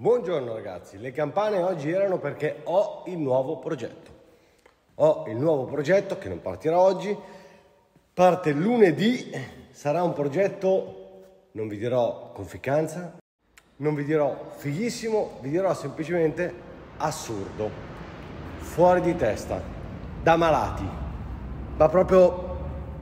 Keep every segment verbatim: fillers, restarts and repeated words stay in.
Buongiorno ragazzi, le campane oggi erano perché ho il nuovo progetto. Ho il nuovo progetto che non partirà oggi, parte lunedì, sarà un progetto, non vi dirò confidenza, non vi dirò fighissimo, vi dirò semplicemente assurdo, fuori di testa, da malati, ma proprio,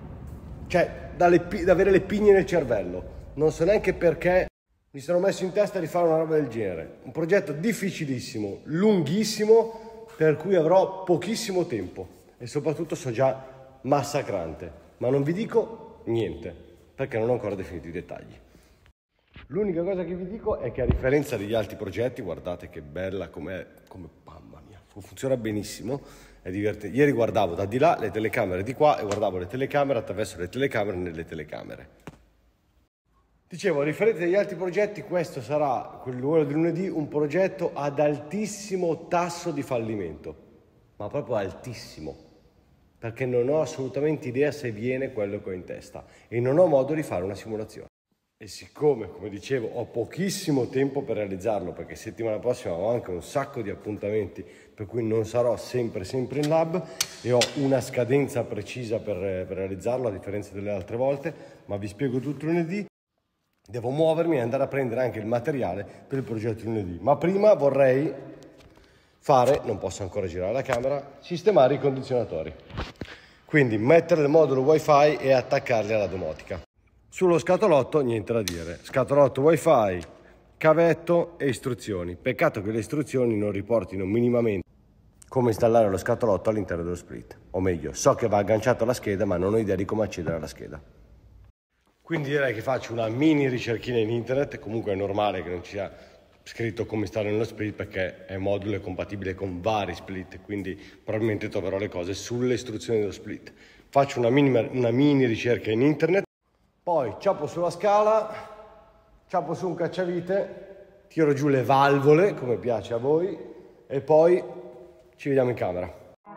cioè, da, le, da avere le pigne nel cervello. Non so neanche perché mi sono messo in testa di fare una roba del genere. Un progetto difficilissimo, lunghissimo, per cui avrò pochissimo tempo e soprattutto so già massacrante. Ma non vi dico niente, perché non ho ancora definito i dettagli. L'unica cosa che vi dico è che a differenza degli altri progetti, guardate che bella com'è, come mamma mia, funziona benissimo, è divertente. Ieri guardavo da di là le telecamere di qua e guardavo le telecamere attraverso le telecamere nelle telecamere. Dicevo, a differenza degli altri progetti, questo sarà, quello di lunedì, un progetto ad altissimo tasso di fallimento, ma proprio altissimo, perché non ho assolutamente idea se viene quello che ho in testa e non ho modo di fare una simulazione. E siccome, come dicevo, ho pochissimo tempo per realizzarlo, perché settimana prossima ho anche un sacco di appuntamenti, per cui non sarò sempre sempre in lab e ho una scadenza precisa per, per realizzarlo, a differenza delle altre volte, ma vi spiego tutto lunedì. Devo muovermi e andare a prendere anche il materiale per il progetto lunedì. Ma prima vorrei fare, non posso ancora girare la camera, sistemare i condizionatori. Quindi mettere il modulo wifi e attaccarli alla domotica. Sullo scatolotto niente da dire. Scatolotto wifi, cavetto e istruzioni. Peccato che le istruzioni non riportino minimamente come installare lo scatolotto all'interno dello split. O meglio, so che va agganciato alla scheda ma non ho idea di come accedere alla scheda. Quindi direi che faccio una mini ricerchina in internet, comunque è normale che non ci sia scritto come installare nello split perché è modulo e compatibile con vari split, quindi probabilmente troverò le cose sulle istruzioni dello split. Faccio una, minima, una mini ricerca in internet, poi ciappo sulla scala, ciappo su un cacciavite, tiro giù le valvole come piace a voi e poi ci vediamo in camera.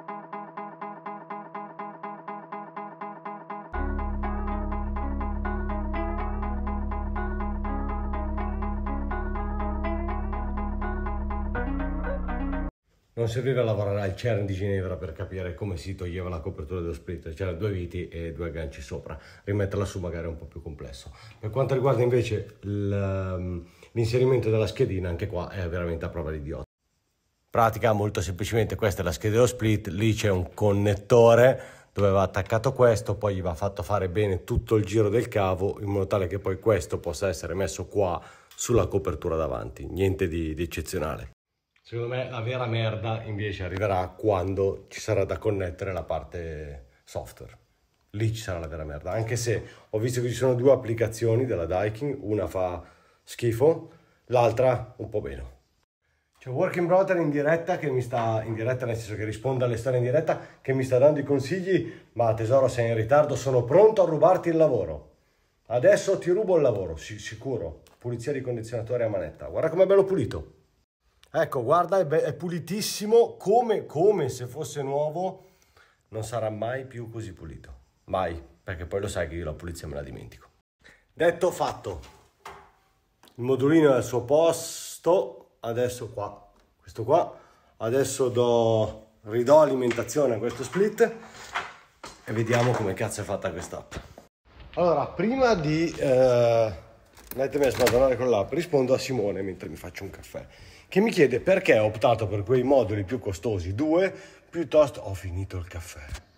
Non serviva lavorare al CERN di Ginevra per capire come si toglieva la copertura dello split, c'erano due viti e due agganci sopra, rimetterla su magari è un po' più complesso. Per quanto riguarda invece l'inserimento della schedina, anche qua è veramente a prova di idiota. Pratica molto semplicemente, questa è la scheda dello split, lì c'è un connettore dove va attaccato questo, poi gli va fatto fare bene tutto il giro del cavo in modo tale che poi questo possa essere messo qua sulla copertura davanti, niente di, di eccezionale. Secondo me la vera merda invece arriverà quando ci sarà da connettere la parte software. Lì ci sarà la vera merda, anche se ho visto che ci sono due applicazioni della Daikin, una fa schifo, l'altra un po' meno. C'è Working Brother in diretta che mi sta, in diretta nel senso che risponde alle storie in diretta, che mi sta dando i consigli, ma tesoro sei in ritardo, sono pronto a rubarti il lavoro. Adesso ti rubo il lavoro, sì, sicuro. Pulizia di condizionatore a manetta, guarda com'è bello pulito. Ecco, guarda, è, è pulitissimo, come, come se fosse nuovo, non sarà mai più così pulito. Mai, perché poi lo sai che io la pulizia me la dimentico. Detto fatto, il modulino è al suo posto, adesso qua, questo qua, adesso do, ridò alimentazione a questo split e vediamo come cazzo è fatta quest'app. Allora, prima di eh, mettermi a smadonare con l'app, rispondo a Simone mentre mi faccio un caffè, che mi chiede perché ho optato per quei moduli più costosi, due, piuttosto... Ho finito il caffè.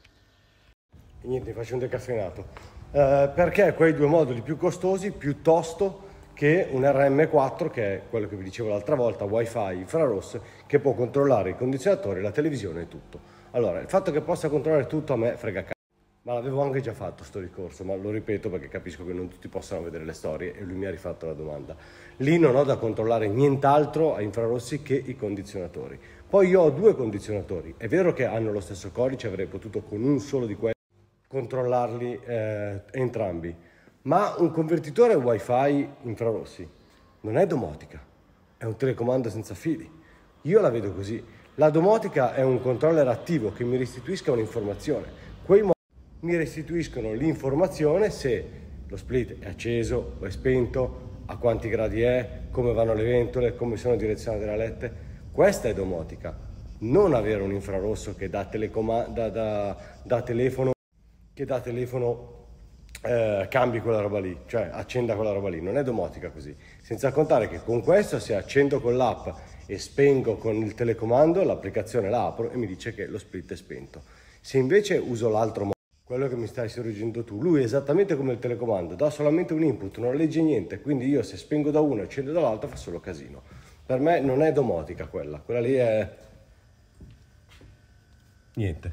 E niente, mi faccio un decaffeinato. Eh, perché quei due moduli più costosi piuttosto che un R M quattro, che è quello che vi dicevo l'altra volta, wifi infrarosso, che può controllare i condizionatori, la televisione e tutto. Allora, il fatto che possa controllare tutto a me frega cazzo. Ma l'avevo anche già fatto sto ricorso, ma lo ripeto perché capisco che non tutti possano vedere le storie e lui mi ha rifatto la domanda. Lì non ho da controllare nient'altro a infrarossi che i condizionatori. Poi io ho due condizionatori, è vero che hanno lo stesso codice, avrei potuto con un solo di quelli controllarli eh, entrambi, ma un convertitore wifi infrarossi non è domotica, è un telecomando senza fili. Io la vedo così. La domotica è un controller attivo che mi restituisca un'informazione. Quei mi restituiscono l'informazione se lo split è acceso o è spento, a quanti gradi è, come vanno le ventole, come sono direzionate le alette. Questa è domotica, non avere un infrarosso che da, telecomanda, da, da telefono, che da telefono eh, cambi quella roba lì, cioè accenda quella roba lì. Non è domotica così. Senza contare che con questo, se accendo con l'app e spengo con il telecomando, l'applicazione la apro e mi dice che lo split è spento. Se invece uso l'altro modo, quello che mi stai sorreggendo tu, lui è esattamente come il telecomando, dà solamente un input, non legge niente, quindi io se spengo da uno e accendo dall'altro fa solo casino. Per me non è domotica quella, quella lì è niente.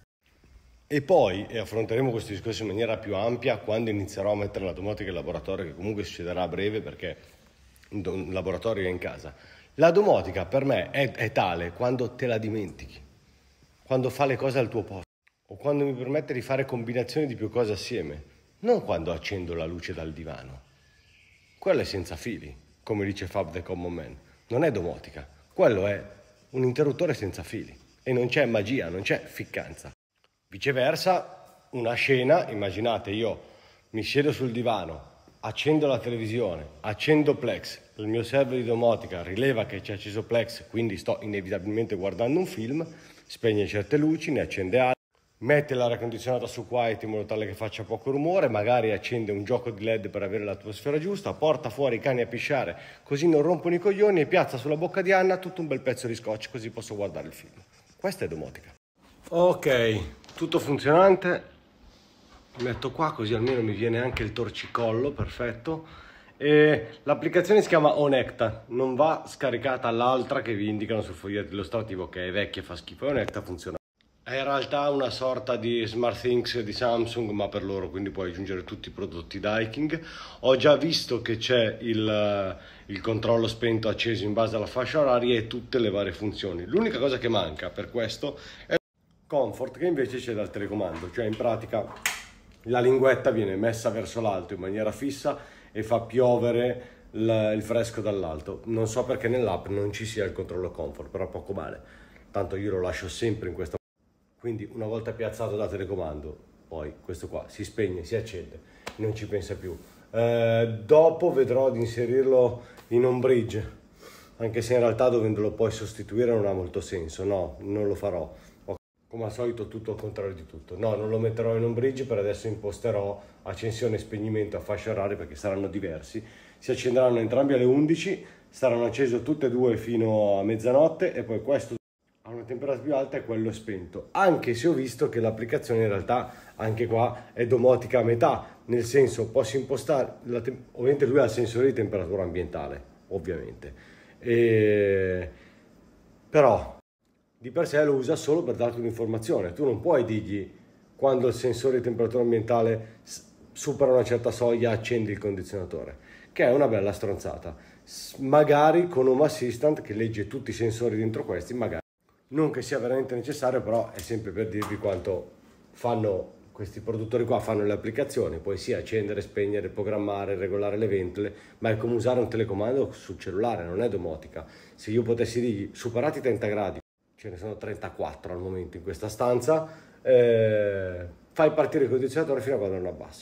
E poi, e affronteremo questo discorso in maniera più ampia quando inizierò a mettere la domotica in laboratorio, che comunque succederà a breve perché il laboratorio è in casa. La domotica per me è, è tale quando te la dimentichi, quando fa le cose al tuo posto, o quando mi permette di fare combinazioni di più cose assieme, non quando accendo la luce dal divano. Quello è senza fili, come dice Fab the Common Man. Non è domotica, quello è un interruttore senza fili e non c'è magia, non c'è ficcanza. Viceversa, una scena, immaginate io mi siedo sul divano, accendo la televisione, accendo Plex, il mio server di domotica rileva che c'è acceso Plex, quindi sto inevitabilmente guardando un film, spegne certe luci, ne accende altre, mette l'aria condizionata su quiet in modo tale che faccia poco rumore, magari accende un gioco di led per avere l'atmosfera giusta, porta fuori i cani a pisciare così non rompono i coglioni e piazza sulla bocca di Anna tutto un bel pezzo di scotch così posso guardare il film. Questa è domotica. Ok, tutto funzionante, mi metto qua così almeno mi viene anche il torcicollo, perfetto. E l'applicazione si chiama Onecta, non va scaricata l'altra che vi indicano sul foglietto illustrativo che è vecchia e fa schifo. Onecta funziona. È in realtà una sorta di SmartThings di Samsung, ma per loro, quindi puoi aggiungere tutti i prodotti Daikin. Ho già visto che c'è il, il controllo spento acceso in base alla fascia oraria e tutte le varie funzioni. L'unica cosa che manca per questo è il comfort, che invece c'è dal telecomando, cioè in pratica la linguetta viene messa verso l'alto in maniera fissa e fa piovere il, il fresco dall'alto. Non so perché nell'app non ci sia il controllo comfort, però poco male. Tanto io lo lascio sempre in questa. Quindi una volta piazzato da telecomando, poi questo qua si spegne, si accende, non ci pensa più. Eh, dopo vedrò di inserirlo in on bridge, anche se in realtà dovendolo poi sostituire non ha molto senso. No, non lo farò. Come al solito tutto al contrario di tutto. No, non lo metterò in on bridge, per adesso imposterò accensione e spegnimento a fascia oraria perché saranno diversi. Si accenderanno entrambi alle undici, saranno accesi tutte e due fino a mezzanotte e poi questo a una temperatura più alta e quello spento. Anche se ho visto che l'applicazione in realtà anche qua è domotica a metà, nel senso posso impostare, la te- ovviamente lui ha il sensore di temperatura ambientale, ovviamente, e... però di per sé lo usa solo per darti un'informazione. Tu non puoi dirgli quando il sensore di temperatura ambientale supera una certa soglia accendi il condizionatore, che è una bella stronzata. Magari con Home Assistant che legge tutti i sensori dentro questi, magari non che sia veramente necessario, però è sempre per dirvi quanto fanno questi produttori qua, fanno le applicazioni, poi sì, accendere, spegnere, programmare, regolare le ventole, ma è come usare un telecomando sul cellulare, non è domotica. Se io potessi dirgli superati i trenta gradi, ce ne sono trentaquattro al momento in questa stanza, eh, fai partire il condizionatore fino a quando non abbassi.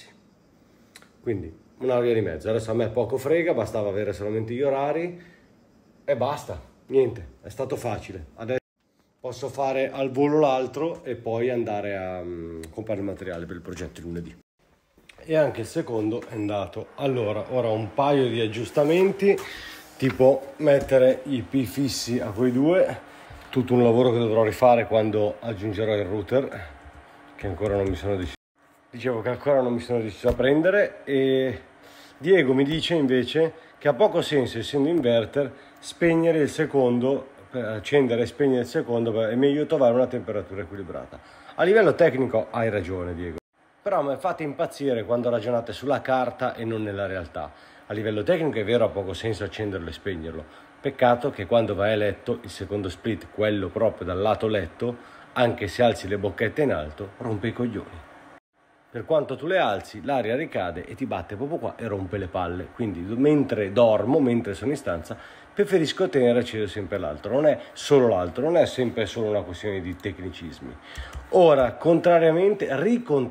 Quindi una via di mezzo. Adesso a me poco frega, bastava avere solamente gli orari e basta, niente, è stato facile. Adesso posso fare al volo l'altro e poi andare a um, comprare il materiale per il progetto lunedì. E anche il secondo è andato. Allora, ora un paio di aggiustamenti, tipo mettere i P fissi a quei due, tutto un lavoro che dovrò rifare quando aggiungerò il router, che ancora non mi sono deciso. Dicevo che ancora non mi sono deciso a prendere, e Diego mi dice invece che ha poco senso, essendo inverter, spegnere il secondo, per accendere e spegnere il secondo, è meglio trovare una temperatura equilibrata. A livello tecnico hai ragione Diego, però mi fate impazzire quando ragionate sulla carta e non nella realtà. A livello tecnico è vero, ha poco senso accenderlo e spegnerlo, peccato che quando vai a letto il secondo split, quello proprio dal lato letto, anche se alzi le bocchette in alto, rompe i coglioni. Per quanto tu le alzi, l'aria ricade e ti batte proprio qua e rompe le palle. Quindi mentre dormo, mentre sono in stanza, preferisco tenere acceso sempre l'altro. Non è solo l'altro, non è sempre solo una questione di tecnicismi. Ora, contrariamente, ricontra-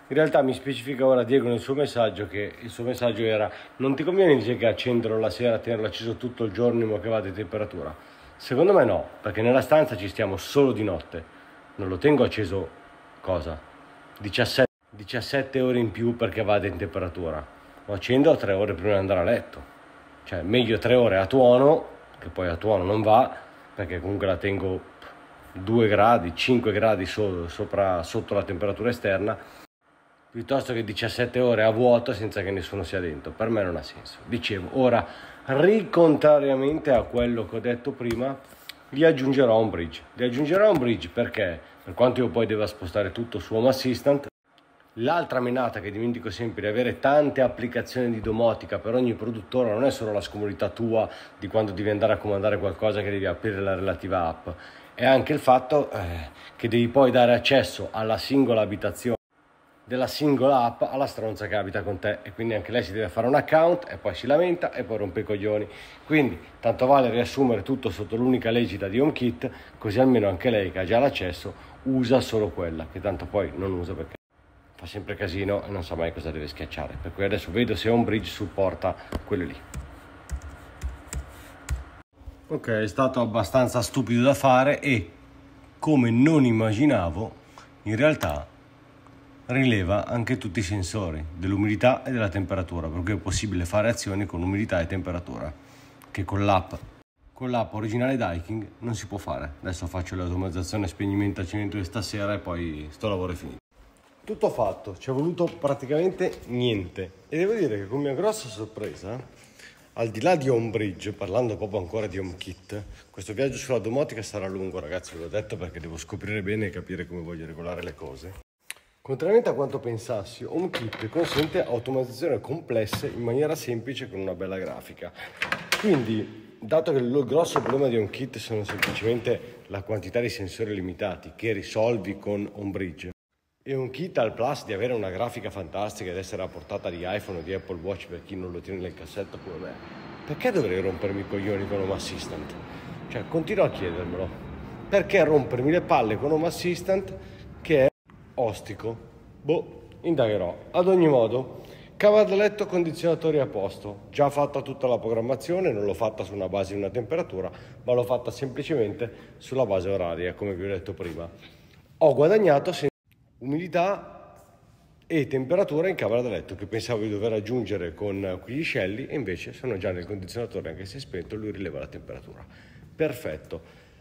In realtà mi specifica ora Diego nel suo messaggio che il suo messaggio era: non ti conviene invece che accenderlo la sera, tenerlo acceso tutto il giorno in modo che vada di temperatura? Secondo me no, perché nella stanza ci stiamo solo di notte. Non lo tengo acceso, cosa? diciassette, diciassette ore in più perché vada in temperatura. Lo accendo a tre ore prima di andare a letto. Cioè meglio tre ore a tuono, che poi a tuono non va, perché comunque la tengo due gradi, cinque gradi so, sopra, sotto la temperatura esterna, piuttosto che diciassette ore a vuoto senza che nessuno sia dentro. Per me non ha senso. Dicevo, ora, ricontrariamente a quello che ho detto prima, gli aggiungerò un bridge. Gli aggiungerò un bridge perché, per quanto io poi debba spostare tutto su Home Assistant, l'altra menata che dimentico sempre di avere tante applicazioni di domotica per ogni produttore non è solo la scomodità tua di quando devi andare a comandare qualcosa che devi aprire la relativa app, è anche il fatto eh, che devi poi dare accesso alla singola abitazione della singola app alla stronza che abita con te, e quindi anche lei si deve fare un account e poi si lamenta e poi rompe i coglioni. Quindi tanto vale riassumere tutto sotto l'unica legge di HomeKit, così almeno anche lei che ha già l'accesso usa solo quella, che tanto poi non usa perché fa sempre casino e non sa mai cosa deve schiacciare. Per cui adesso vedo se HomeBridge supporta quello lì. Ok, è stato abbastanza stupido da fare e, come non immaginavo, in realtà rileva anche tutti i sensori dell'umidità e della temperatura, per cui è possibile fare azioni con umidità e temperatura che con l'app con l'app originale Daikin non si può fare. Adesso faccio l'automatizzazione, spegnimento, accendimento di stasera e poi sto lavoro è finito. Tutto fatto, ci è voluto praticamente niente e devo dire che con mia grossa sorpresa, al di là di HomeBridge, parlando proprio ancora di HomeKit, questo viaggio sulla domotica sarà lungo, ragazzi, ve l'ho detto, perché devo scoprire bene e capire come voglio regolare le cose. Contrariamente a quanto pensassi, HomeKit consente automatizzazioni complesse in maniera semplice con una bella grafica. Quindi, dato che il grosso problema di HomeKit sono semplicemente la quantità di sensori limitati che risolvi con HomeBridge, e HomeKit ha il plus di avere una grafica fantastica ed essere a portata di iPhone o di Apple Watch per chi non lo tiene nel cassetto come me, perché dovrei rompermi i coglioni con Home Assistant? Cioè, continuo a chiedermelo. Perché rompermi le palle con Home Assistant che è ostico? Boh, indagherò. Ad ogni modo, camera da letto, condizionatori a posto. Già fatta tutta la programmazione, non l'ho fatta su una base di una temperatura, ma l'ho fatta semplicemente sulla base oraria, come vi ho detto prima. Ho guadagnato senza umidità e temperatura in camera da letto, che pensavo di dover aggiungere con quegli scelli, e invece sono già nel condizionatore, anche se spento, lui rileva la temperatura. Perfetto.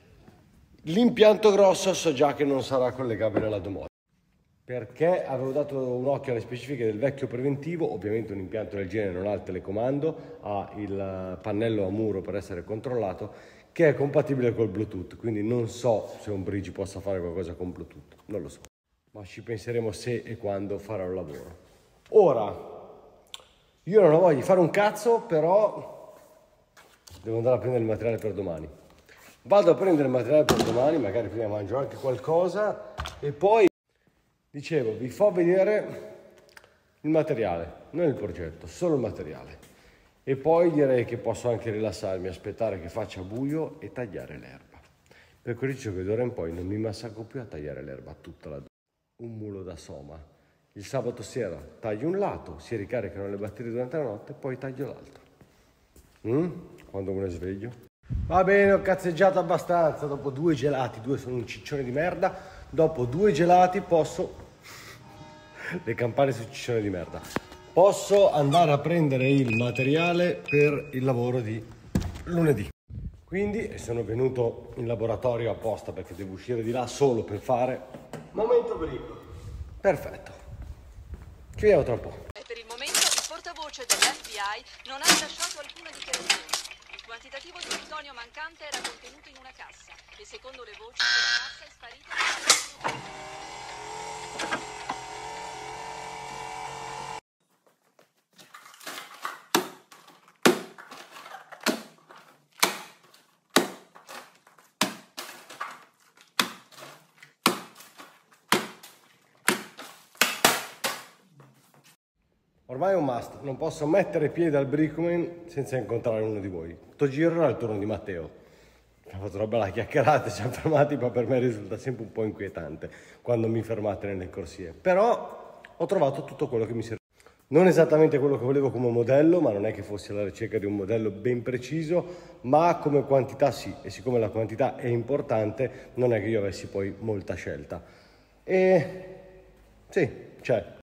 L'impianto grosso so già che non sarà collegabile alla domotica, perché avevo dato un occhio alle specifiche del vecchio preventivo. Ovviamente un impianto del genere non ha il telecomando, ha il pannello a muro per essere controllato, che è compatibile col Bluetooth, quindi non so se HomeBridge possa fare qualcosa con Bluetooth, non lo so, ma ci penseremo se e quando farò il lavoro. Ora, io non ho voglia di fare un cazzo, però devo andare a prendere il materiale per domani. Vado a prendere il materiale per domani, magari prima mangio anche qualcosa e poi, dicevo, vi fa vedere il materiale, non il progetto, solo il materiale. E poi direi che posso anche rilassarmi, aspettare che faccia buio e tagliare l'erba. Per cui dicevo che d'ora in poi non mi massacro più a tagliare l'erba tutta la giornata. Un mulo da soma. Il sabato sera taglio un lato, si ricaricano le batterie durante la notte, poi taglio l'altro. Mm? Quando me ne sveglio. Va bene, ho cazzeggiato abbastanza. Dopo due gelati, due sono un ciccione di merda. Dopo due gelati posso... le campane sul ciccione di merda. Posso andare a prendere il materiale per il lavoro di lunedì. Quindi sono venuto in laboratorio apposta perché devo uscire di là solo per fare momento brico. Perfetto. Ci vediamo tra un po'. E per il momento il portavoce dell'F B I non ha rilasciato alcuna dichiarazione. Il quantitativo di plutonio mancante era contenuto in una cassa e secondo le voci quella cassa è sparita. Ormai è un must, non posso mettere piede al Brickman senza incontrare uno di voi. Sto giro era il turno di Matteo. Abbiamo fatto una bella chiacchierata, ci siamo fermati, ma per me risulta sempre un po' inquietante quando mi fermate nelle corsie. Però ho trovato tutto quello che mi serve. Non esattamente quello che volevo come modello, ma non è che fossi alla ricerca di un modello ben preciso, ma come quantità sì, e siccome la quantità è importante, non è che io avessi poi molta scelta. E sì, c'è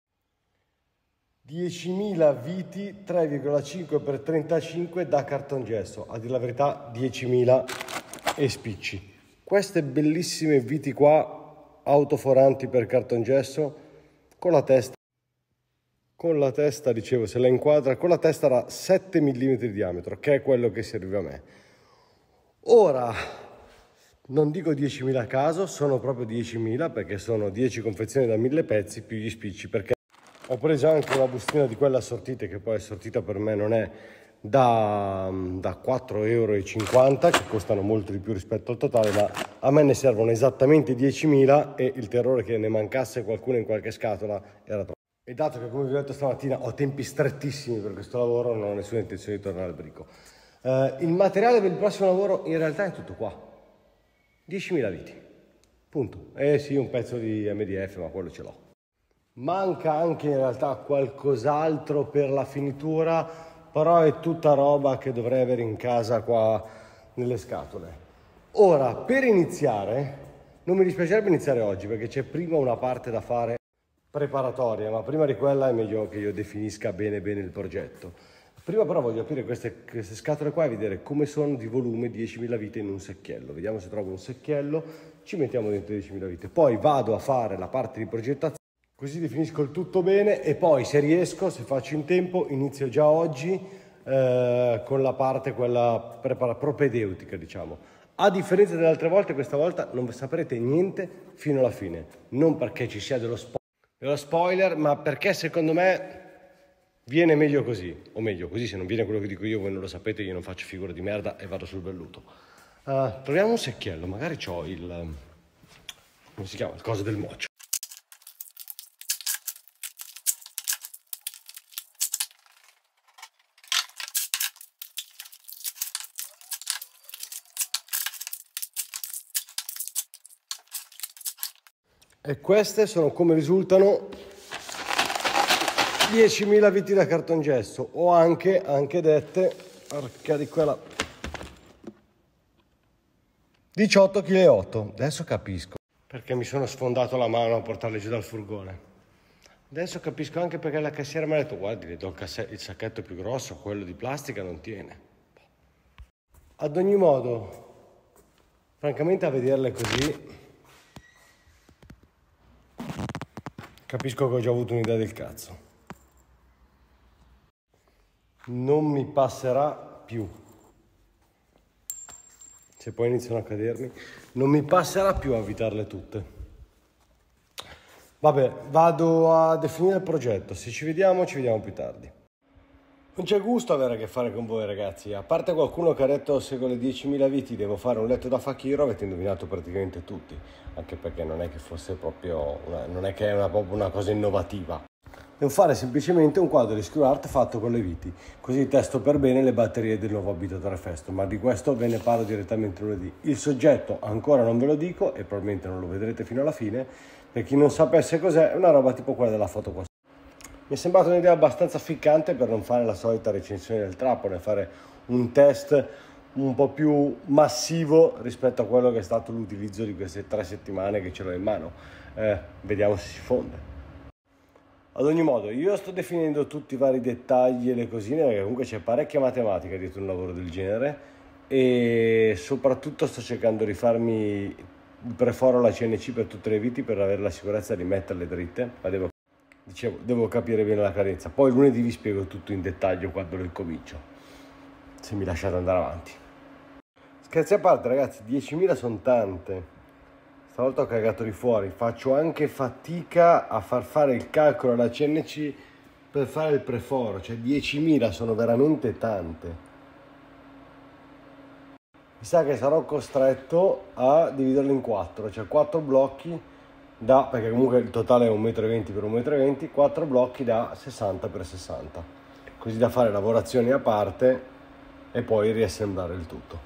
diecimila viti tre virgola cinque per trentacinque da cartongesso, a dire la verità diecimila e spicci. Queste bellissime viti qua, autoforanti per cartongesso, con la testa. Con la testa, dicevo, se la inquadra, con la testa da sette millimetri di diametro, che è quello che serve a me. Ora, non dico diecimila a caso, sono proprio diecimila, perché sono dieci confezioni da mille pezzi più gli spicci, perché ho preso anche una bustina di quelle assortite, che poi assortita per me non è, da, da quattro virgola cinquanta euro, che costano molto di più rispetto al totale, ma a me ne servono esattamente diecimila e il terrore che ne mancasse qualcuno in qualche scatola era troppo. E dato che, come vi ho detto stamattina, ho tempi strettissimi per questo lavoro, non ho nessuna intenzione di tornare al brico. Uh, il materiale per il prossimo lavoro in realtà è tutto qua. diecimila viti. Punto. Eh sì, un pezzo di M D F, ma quello ce l'ho. Manca anche in realtà qualcos'altro per la finitura, però è tutta roba che dovrei avere in casa qua nelle scatole. Ora, per iniziare, non mi dispiacerebbe iniziare oggi, perché c'è prima una parte da fare preparatoria, ma prima di quella è meglio che io definisca bene bene il progetto. Prima però voglio aprire queste, queste scatole qua e vedere come sono di volume diecimila vite in un secchiello. Vediamo se trovo un secchiello, ci mettiamo dentro diecimila vite. Poi vado a fare la parte di progettazione, così definisco il tutto bene e poi se riesco, se faccio in tempo, inizio già oggi eh, con la parte quella prepara, propedeutica, diciamo. A differenza delle altre volte, questa volta non saprete niente fino alla fine. Non perché ci sia dello spoiler. Dello spoiler, ma perché secondo me viene meglio così, o meglio così, se non viene quello che dico io, voi non lo sapete, io non faccio figura di merda e vado sul velluto. Uh, troviamo un secchiello, magari c'ho il, come si chiama, il coso del mocio. E queste sono, come risultano, diecimila viti da cartongesso, o anche, anche dette, porca di quella, diciotto virgola otto chili. Adesso capisco perché mi sono sfondato la mano a portarle giù dal furgone. Adesso capisco anche perché la cassiera mi ha detto: guardi, le do il, il sacchetto più grosso, quello di plastica non tiene. Ad ogni modo, francamente, a vederle così capisco che ho già avuto un'idea del cazzo. Non mi passerà più. Se poi iniziano a cadermi, non mi passerà più a avvitarle tutte. Vabbè, vado a definire il progetto. Se ci vediamo, ci vediamo più tardi. Non c'è gusto avere a che fare con voi, ragazzi. A parte qualcuno che ha detto: se con le diecimila viti devo fare un letto da fakiro, avete indovinato praticamente tutti. Anche perché non è che fosse proprio una, non è che è una, proprio una cosa innovativa. Devo fare semplicemente un quadro di screw art fatto con le viti, così testo per bene le batterie del nuovo Habitat Festo, ma di questo ve ne parlo direttamente lunedì. Il soggetto ancora non ve lo dico e probabilmente non lo vedrete fino alla fine. Per chi non sapesse cos'è, è una roba tipo quella della foto qua. Mi è sembrata un'idea abbastanza ficcante per non fare la solita recensione del trappole, fare un test un po' più massivo rispetto a quello che è stato l'utilizzo di queste tre settimane che ce l'ho in mano. Eh, vediamo se si fonde. Ad ogni modo, io sto definendo tutti i vari dettagli e le cosine, perché comunque c'è parecchia matematica dietro un lavoro del genere e soprattutto sto cercando di farmi il preforo alla C N C per tutte le viti per avere la sicurezza di metterle dritte, ma devo, dicevo, devo capire bene la cadenza. Poi lunedì vi spiego tutto in dettaglio quando lo incomincio, se mi lasciate andare avanti. Scherzi a parte, ragazzi, diecimila sono tante. Stavolta ho cagato di fuori, faccio anche fatica a far fare il calcolo alla C N C per fare il preforo, cioè diecimila sono veramente tante. Mi sa che sarò costretto a dividerlo in quattro, cioè quattro blocchi da, perché comunque il totale è un metro e venti per un metro e venti, quattro blocchi da sessanta per sessanta, così da fare lavorazioni a parte e poi riassemblare il tutto.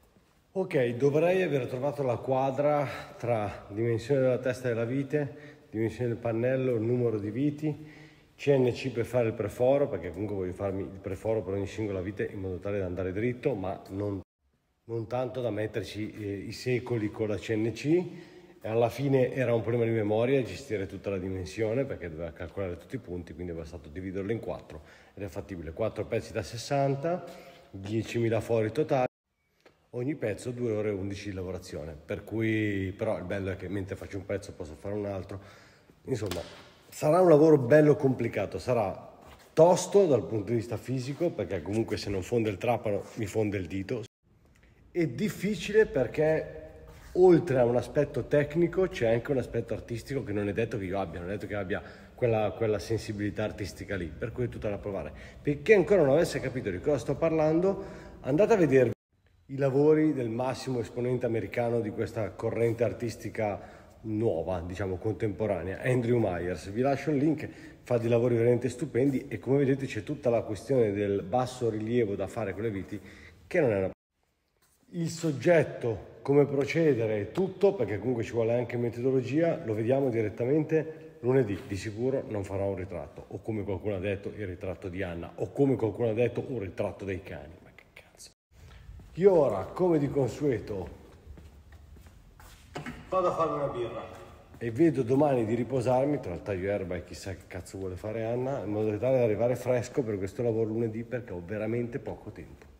Ok, dovrei aver trovato la quadra tra dimensione della testa e della vite, dimensione del pannello, numero di viti, C N C per fare il preforo, perché comunque voglio farmi il preforo per ogni singola vite in modo tale da andare dritto, ma non, non tanto da metterci eh, i secoli con la C N C. E alla fine era un problema di memoria gestire tutta la dimensione, perché doveva calcolare tutti i punti, quindi è stato dividerlo in quattro ed è fattibile. quattro pezzi da sessanta, diecimila fori totali, ogni pezzo due ore e undici di lavorazione, per cui però il bello è che mentre faccio un pezzo posso fare un altro. Insomma, sarà un lavoro bello complicato, sarà tosto dal punto di vista fisico, perché comunque se non fonde il trapano mi fonde il dito, e difficile perché oltre a un aspetto tecnico c'è anche un aspetto artistico che non è detto che io abbia, non è detto che abbia quella, quella sensibilità artistica lì, per cui è tutta da provare. Per chi ancora non avesse capito di cosa sto parlando, andate a vedere i lavori del massimo esponente americano di questa corrente artistica nuova, diciamo contemporanea, Andrew Myers. Vi lascio il link, fa dei lavori veramente stupendi e come vedete c'è tutta la questione del basso rilievo da fare con le viti, che non è una... Il soggetto, come procedere e tutto, perché comunque ci vuole anche metodologia, lo vediamo direttamente lunedì. Di sicuro non farò un ritratto, o come qualcuno ha detto il ritratto di Anna, o come qualcuno ha detto un ritratto dei cani. Ma che cazzo. Io ora, come di consueto, vado a farmi una birra e vedo domani di riposarmi tra il taglio erba e chissà che cazzo vuole fare Anna, in modo tale da arrivare fresco per questo lavoro lunedì, perché ho veramente poco tempo.